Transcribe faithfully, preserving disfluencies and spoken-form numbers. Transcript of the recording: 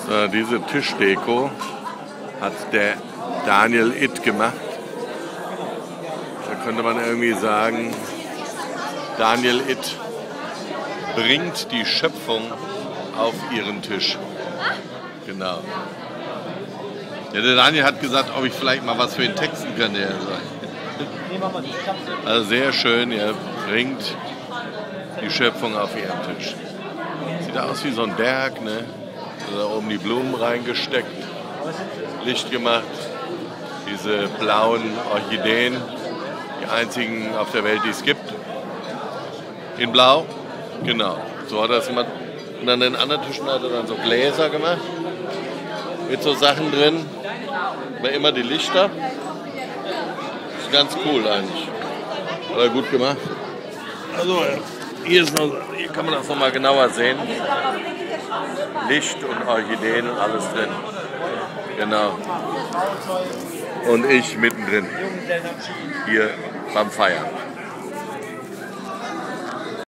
So, diese Tischdeko hat der Daniel Itt gemacht. Da könnte man irgendwie sagen, Daniel Itt bringt die Schöpfung auf ihren Tisch. Genau. Ja, der Daniel hat gesagt, ob ich vielleicht mal was für ihn texten könnte. Also sehr schön, er bringt die Schöpfung auf ihren Tisch. Sieht aus wie so ein Berg, ne? Da oben die Blumen reingesteckt, Licht gemacht, diese blauen Orchideen, die einzigen auf der Welt, die es gibt. In Blau, genau. So hat er es gemacht. Und an den anderen Tischen hat er dann so Gläser gemacht, mit so Sachen drin, aber immer die Lichter. Ist ganz cool eigentlich. Hat er gut gemacht. Also hier, ist noch, hier kann man das nochmal genauer sehen. Licht und Orchideen und alles drin. Genau. Und ich mittendrin. Hier beim Feiern.